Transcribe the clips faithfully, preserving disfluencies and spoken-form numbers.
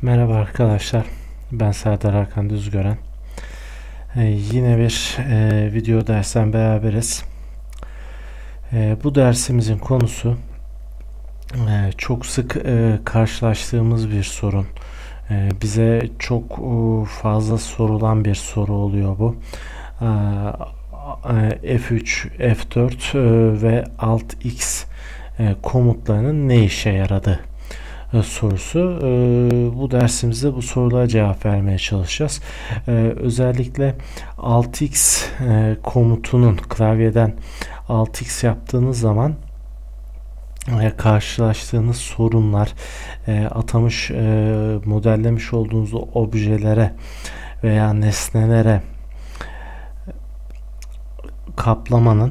Merhaba arkadaşlar, ben Serdar Hakan Düzgören. Ee, yine bir e, video dersten beraberiz. E, bu dersimizin konusu e, çok sık e, karşılaştığımız bir sorun. E, bize çok e, fazla sorulan bir soru oluyor bu. E, F üç, F dört e, ve Alt X e, komutlarının ne işe yaradığı sorusu. Bu dersimizde bu sorulara cevap vermeye çalışacağız. Özellikle Alt X komutunun klavyeden Alt X yaptığınız zaman karşılaştığınız sorunlar, atamış, modellemiş olduğunuz objelere veya nesnelere kaplamanın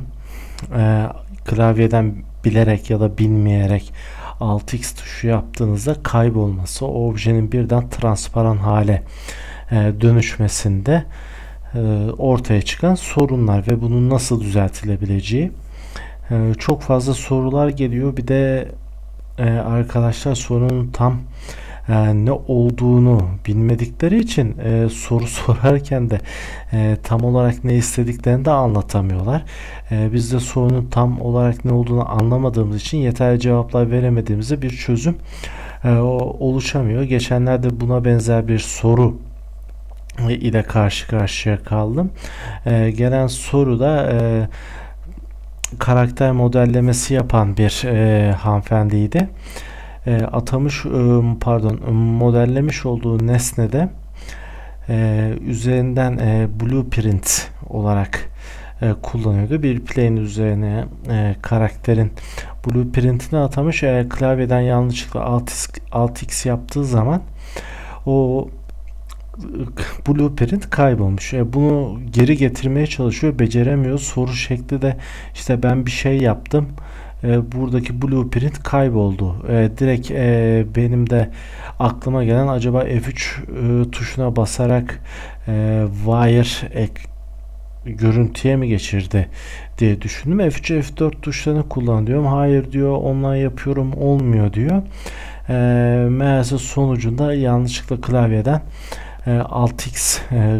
klavyeden bilerek ya da bilmeyerek Alt X tuşu yaptığınızda kaybolması, o objenin birden transparan hale e, dönüşmesinde e, ortaya çıkan sorunlar ve bunun nasıl düzeltilebileceği. E, çok fazla sorular geliyor. Bir de e, arkadaşlar sorunun tam e, ne olduğunu bilmedikleri için e, soru sorarken de e, tam olarak ne istediklerini de anlatamıyorlar. E, biz de sorunun tam olarak ne olduğunu anlamadığımız için yeterli cevaplar veremediğimizde bir çözüm e, oluşamıyor. Geçenlerde buna benzer bir soru ile karşı karşıya kaldım. E, gelen soruda e, karakter modellemesi yapan bir e, hanımefendiydi. E, atamış e, pardon modellemiş olduğu nesnede e, üzerinden e, blueprint olarak e, kullanıyordu. Bir plane üzerine e, karakterin blueprintini atamış. E, klavyeden yanlışlıkla alt X, alt X yaptığı zaman o blueprint kaybolmuş. E, bunu geri getirmeye çalışıyor. Beceremiyor. Soru şekli de işte ben bir şey yaptım. E, buradaki blueprint kayboldu. E, direkt e, benim de aklıma gelen acaba F üç e, tuşuna basarak e, wire ek, görüntüye mi geçirdi diye düşündüm. F üç F dört tuşlarını kullan diyorum. Hayır diyor, ondan yapıyorum, olmuyor diyor. E, meğerse sonucunda yanlışlıkla klavyeden e, Alt X e,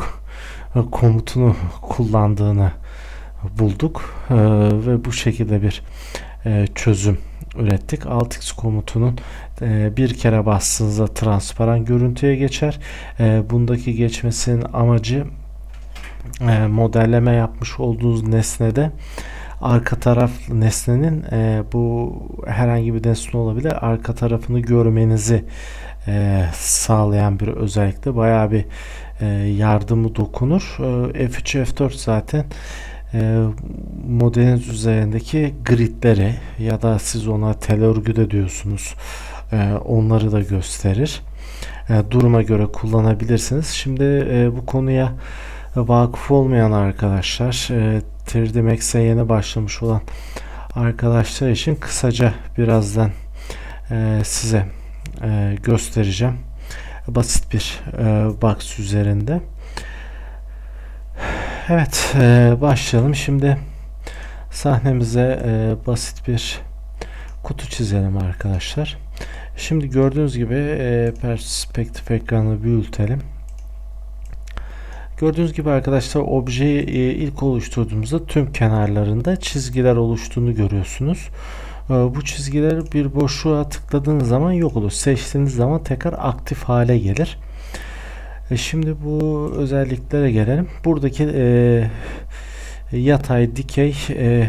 komutunu kullandığını bulduk e, ve bu şekilde bir e, çözüm ürettik. Alt X komutunun e, bir kere bastığınızda transparan görüntüye geçer. E, bundaki geçmesinin amacı e, modelleme yapmış olduğunuz nesnede arka taraf nesnenin e, bu herhangi bir nesne olabilir, arka tarafını görmenizi e, sağlayan bir özellikle bayağı bir e, yardımı dokunur. E, F üç F dört zaten e, modelin üzerindeki gridleri ya da siz ona tel örgü de diyorsunuz, e, onları da gösterir. E, duruma göre kullanabilirsiniz. Şimdi e, bu konuya vakıf olmayan arkadaşlar, e, üç D Max'e yeni başlamış olan arkadaşlar için kısaca birazdan e, size e, göstereceğim. Basit bir e, box üzerinde. Evet, e, başlayalım. Şimdi sahnemize e, basit bir kutu çizelim arkadaşlar. Şimdi gördüğünüz gibi e, perspektif ekranını büyütelim. Gördüğünüz gibi arkadaşlar objeyi e, ilk oluşturduğumuzda tüm kenarlarında çizgiler oluştuğunu görüyorsunuz. E, bu çizgiler bir boşluğa tıkladığınız zaman yok olur. Seçtiğiniz zaman tekrar aktif hale gelir. E, şimdi bu özelliklere gelelim. Buradaki e, yatay, dikey e,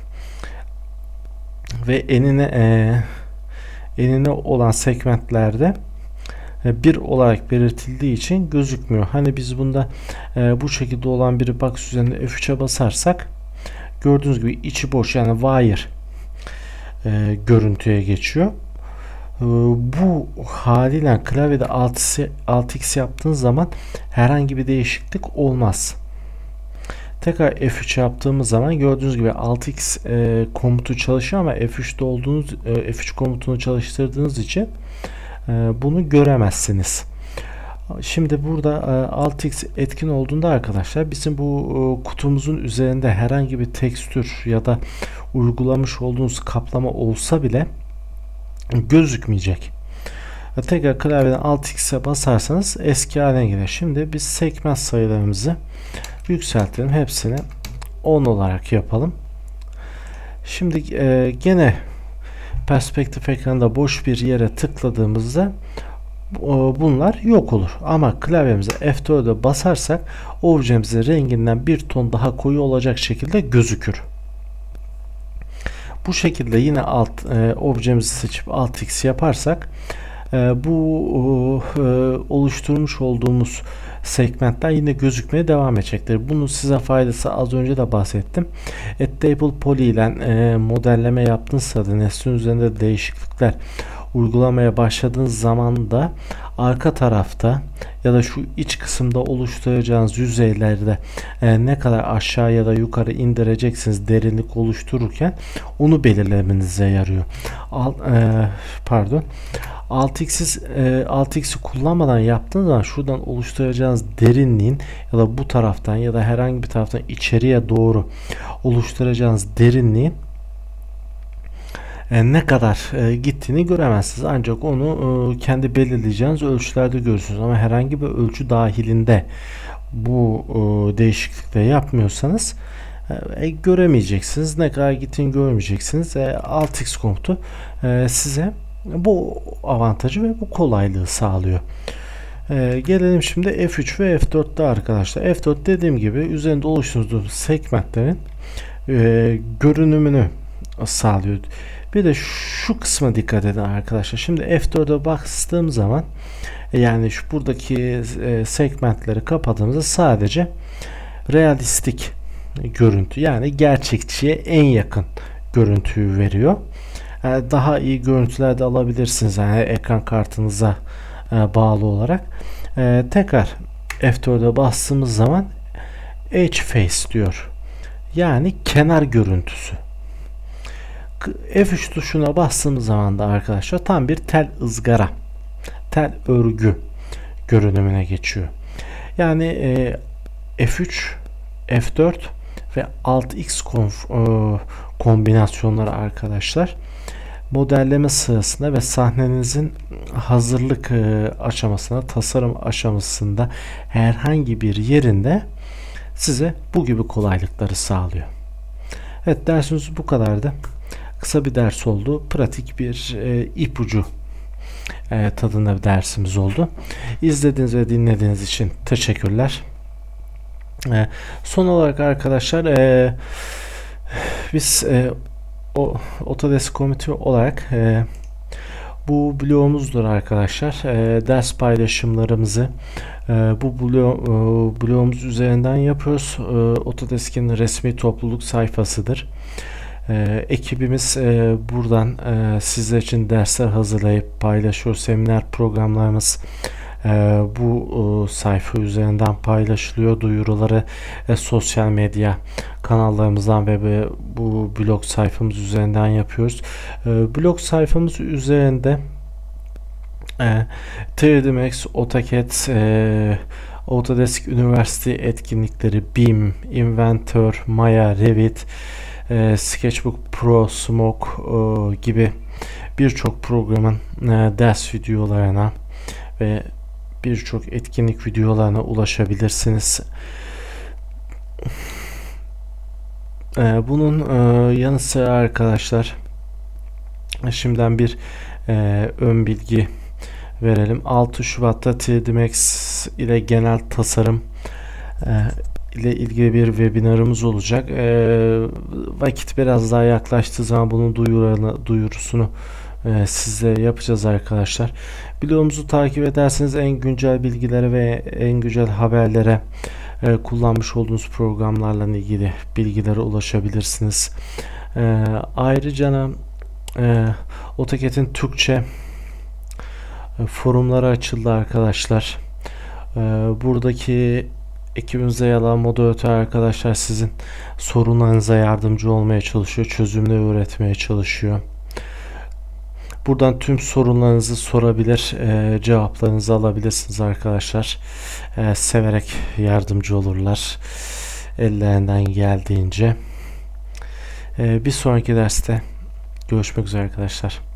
ve enine e, enine olan segmentlerde bir olarak belirtildiği için gözükmüyor. Hani biz bunda e, bu şekilde olan bir box üzerinde F üç'e basarsak gördüğünüz gibi içi boş, yani wire e, görüntüye geçiyor. E, bu haliyle klavyede Alt X yaptığınız zaman herhangi bir değişiklik olmaz. Tekrar F üç yaptığımız zaman gördüğünüz gibi Alt X e, komutu çalışıyor ama F üç'te olduğunuz e, F üç komutunu çalıştırdığınız için bunu göremezsiniz. Şimdi burada Alt X etkin olduğunda arkadaşlar bizim bu kutumuzun üzerinde herhangi bir tekstür ya da uygulamış olduğunuz kaplama olsa bile gözükmeyecek. Ve tekrar klavyeden Alt X'e basarsanız eski haline gelir. Şimdi biz segment sayılarımızı yükseltelim. Hepsini on olarak yapalım. Şimdi e, gene perspektif ekranında boş bir yere tıkladığımızda bunlar yok olur. Ama klavyemize F dört'e basarsak objemizin renginden bir ton daha koyu olacak şekilde gözükür. Bu şekilde yine alt e, objemizi seçip Alt X yaparsak e, bu e, oluşturmuş olduğumuz segmentler yine gözükmeye devam edecektir. Bunun size faydası az önce de bahsettim. Adaptable Poly ile e, modelleme yaptığınız sırada nesnenin üzerinde değişiklikler uygulamaya başladığınız zaman da arka tarafta ya da şu iç kısımda oluşturacağınız yüzeylerde e, ne kadar aşağı ya da yukarı indireceksiniz derinlik oluştururken onu belirlemenize yarıyor. Al, e, pardon. Alt X'i e, Alt X'i kullanmadan yaptığınız zaman şuradan oluşturacağınız derinliğin ya da bu taraftan ya da herhangi bir taraftan içeriye doğru oluşturacağınız derinliğin E, ne kadar e, gittiğini göremezsiniz. Ancak onu e, kendi belirleyeceğiniz ölçülerde görürsünüz. Ama herhangi bir ölçü dahilinde bu e, değişiklikleri yapmıyorsanız e, göremeyeceksiniz. Ne kadar gittiğini görmeyeceksiniz. E, Alt X komutu e, size bu avantajı ve bu kolaylığı sağlıyor. E, gelelim şimdi F üç ve F dört'te arkadaşlar. F dört dediğim gibi üzerinde oluşturduğumuz segmentlerin e, görünümünü sağlıyor. Bir de şu kısma dikkat edin arkadaşlar. Şimdi F dört'e bastığım zaman yani şu buradaki e, segmentleri kapadığımızda sadece realistik görüntü yani gerçekçiye en yakın görüntüyü veriyor. Yani daha iyi görüntüler de alabilirsiniz yani ekran kartınıza e, bağlı olarak. E, tekrar F dört'e bastığımız zaman Edge Face diyor. Yani kenar görüntüsü. F üç tuşuna bastığımız zaman da arkadaşlar tam bir tel ızgara, tel örgü görünümüne geçiyor. Yani e, F üç, F dört ve Alt X konf, e, kombinasyonları arkadaşlar modelleme sırasında ve sahnenizin hazırlık e, aşamasında, tasarım aşamasında herhangi bir yerinde size bu gibi kolaylıkları sağlıyor. Evet, dersimiz bu kadardı. Kısa bir ders oldu. Pratik bir e, ipucu e, tadında bir dersimiz oldu. İzlediğiniz ve dinlediğiniz için teşekkürler. E, son olarak arkadaşlar e, biz e, o Autodesk Community olarak e, bu blogumuzdur arkadaşlar. E, ders paylaşımlarımızı e, bu blog, e, blogumuz üzerinden yapıyoruz. E, Autodesk'in resmi topluluk sayfasıdır. Ee, ekibimiz e, buradan e, sizler için dersler hazırlayıp paylaşıyor. Seminer programlarımız e, bu e, sayfa üzerinden paylaşılıyor. Duyuruları e, sosyal medya kanallarımızdan ve be, bu blog sayfamız üzerinden yapıyoruz. E, blog sayfamız üzerinde e, üç D Max, AutoCAD, e, Autodesk Üniversite etkinlikleri, B I M, Inventor, Maya, Revit, E, Sketchbook Pro, Smoke e, gibi birçok programın e, ders videolarına ve birçok etkinlik videolarına ulaşabilirsiniz. E, bunun e, yanı sıra arkadaşlar şimdiden bir e, ön bilgi verelim. altı Şubat'ta üç D Max ile genel tasarım e, ile ilgili bir webinarımız olacak. E, vakit biraz daha yaklaştığı zaman bunun duyurunu, duyurusunu e, size yapacağız arkadaşlar. Blogumuzu takip ederseniz en güncel bilgilere ve en güncel haberlere e, kullanmış olduğunuz programlarla ilgili bilgilere ulaşabilirsiniz. E, ayrıca e, AutoCAD'in Türkçe e, forumları açıldı arkadaşlar. E, buradaki ekibimize yalan moderatör arkadaşlar sizin sorunlarınıza yardımcı olmaya çalışıyor. Çözümler üretmeye çalışıyor. Buradan tüm sorunlarınızı sorabilir, e, cevaplarınızı alabilirsiniz arkadaşlar. E, severek yardımcı olurlar. Ellerinden geldiğince. E, bir sonraki derste görüşmek üzere arkadaşlar.